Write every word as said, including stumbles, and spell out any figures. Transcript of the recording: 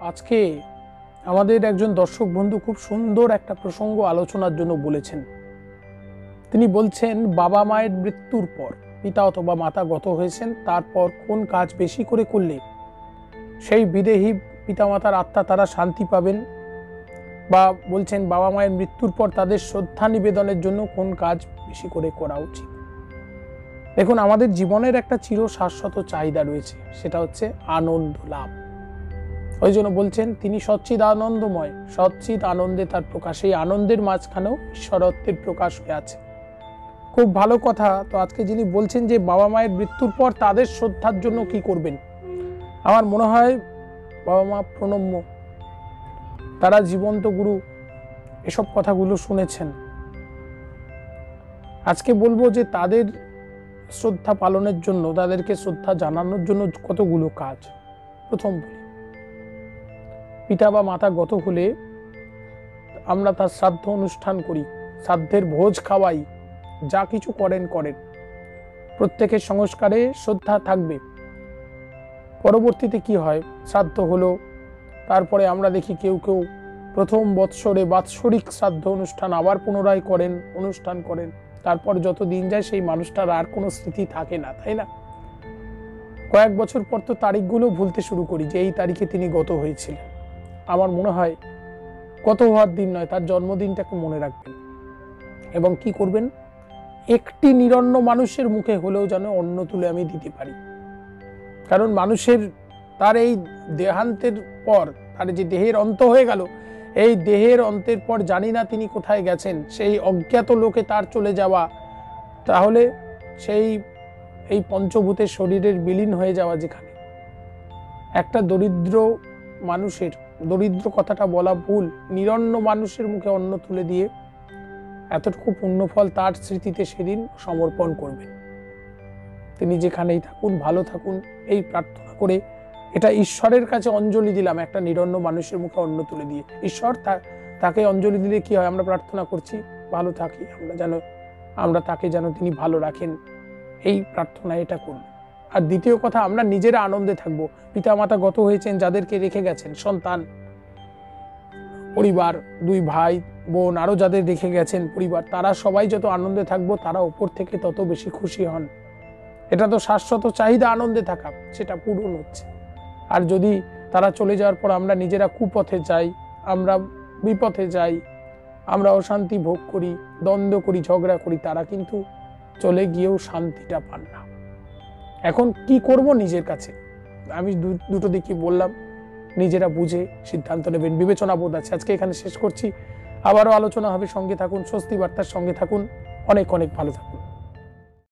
আজকে আমাদের একজন দর্শক বন্ধু খুব সুন্দর একটা প্রসঙ্গ আলোচনার জন্য বলেছেন। তিনি বলছেন, বাবা মায়ের মৃত্যুর পর পিতা অথবা মাতা গত হয়েছেন, তারপর কোন কাজ বেশি করে করলে সেই বিদেহী পিতামাতার আত্মা তারা শান্তি পাবেন, বা বলছেন বাবা মায়ের মৃত্যুর পর তাদের শ্রদ্ধা নিবেদনের জন্য কোন কাজ বেশি করে করা উচিত। দেখুন, আমাদের জীবনের একটা চির শাশ্বত চাহিদা রয়েছে, সেটা হচ্ছে আনন্দ লাভ। ওই জন্য বলছেন তিনি সচ্চিদ আনন্দময়, সচ্চিদ আনন্দে তার প্রকাশ। এই আনন্দের মাঝখানেও ঈশ্বরত্বের প্রকাশ হয়ে আছে। খুব ভালো কথা। তো আজকে যিনি বলছেন যে বাবা মায়ের মৃত্যুর পর তাদের শ্রদ্ধার জন্য কি করবেন, আমার মনে হয় বাবা মা প্রণম্য, তারা জীবন্ত গুরু, এসব কথাগুলো শুনেছেন। আজকে বলবো যে তাদের শ্রদ্ধা পালনের জন্য, তাদেরকে শ্রদ্ধা জানানোর জন্য কতগুলো কাজ। প্রথম বলি, পিতা বা মাতা গত হলে আমরা তার শ্রাদ্ধ অনুষ্ঠান করি, শ্রাদ্ধের ভোজ খাওয়াই, যা কিছু করেন করেন প্রত্যেকের সংস্কারে শ্রদ্ধা থাকবে। পরবর্তীতে কি হয়, শ্রাদ্ধ হলো, তারপরে আমরা দেখি কেউ কেউ প্রথম বৎসরে বাৎসরিক শ্রাদ্ধ অনুষ্ঠান আবার পুনরায় করেন, অনুষ্ঠান করেন। তারপর যত দিন যায় সেই মানুষটার আর কোনো স্মৃতি থাকে না, তাই না? কয়েক বছর পর তো তারিখগুলো ভুলতে শুরু করি যে এই তারিখে তিনি গত হয়েছিলেন। আমার মনে হয় গত হওয়ার দিন নয়, তার জন্মদিনটাকে মনে রাখবেন এবং কি করবেন, একটি নিরন্ন মানুষের মুখে হলেও যেন অন্ন তুলে আমি দিতে পারি। কারণ মানুষের তার এই দেহান্তের পর, তার যে দেহের অন্ত হয়ে গেল, এই দেহের অন্তের পর জানি না তিনি কোথায় গেছেন, সেই অজ্ঞাত লোকে তার চলে যাওয়া, তাহলে সেই এই পঞ্চভূতের শরীরের বিলীন হয়ে যাওয়া, যেখানে একটা দরিদ্র মানুষের, দরিদ্র কথাটা বলা ভুল, নিরন্ন মানুষের মুখে অন্ন তুলে দিয়ে এতটুকু পুণ্যফল তার স্মৃতিতে সেদিন সমর্পণ করবেন। তিনি যেখানেই থাকুন ভালো থাকুন, এই প্রার্থনা করে এটা ঈশ্বরের কাছে অঞ্জলি দিলাম, একটা নিরন্ন মানুষের মুখে অন্ন তুলে দিয়ে। ঈশ্বর তাকে অঞ্জলি দিলে কি হয়, আমরা প্রার্থনা করছি ভালো থাকি, আমরা যেন আমরা তাকে যেন তিনি ভালো রাখেন, এই প্রার্থনা এটা করব। আর দ্বিতীয় কথা, আমরা নিজেরা আনন্দে থাকবো। পিতা মাতা গত হয়েছেন, যাদেরকে রেখে গেছেন, সন্তান, পরিবার, দুই ভাই বোন, আরো যাদের রেখে গেছেন পরিবার, তারা সবাই যত আনন্দে থাকবো, তারা উপর থেকে তত বেশি খুশি হন। এটা তো শাশ্বত চাহিদা, আনন্দে থাকা, সেটা পূরণ হচ্ছে। আর যদি তারা চলে যাওয়ার পর আমরা নিজেরা কুপথে যাই, আমরা বিপথে যাই, আমরা অশান্তি ভোগ করি, দ্বন্দ্ব করি, ঝগড়া করি, তারা কিন্তু চলে গিয়েও শান্তিটা পান না। এখন কি করব, নিজের কাছে আমি দুটো দিকই বললাম, নিজেরা বুঝে সিদ্ধান্ত নেবেন, বিবেচনা বোধ আছে। আজকে এখানে শেষ করছি, আবারও আলোচনা হবে, সঙ্গে থাকুন, স্বস্তি বার্তার সঙ্গে থাকুন, অনেক অনেক ভালো থাকুন।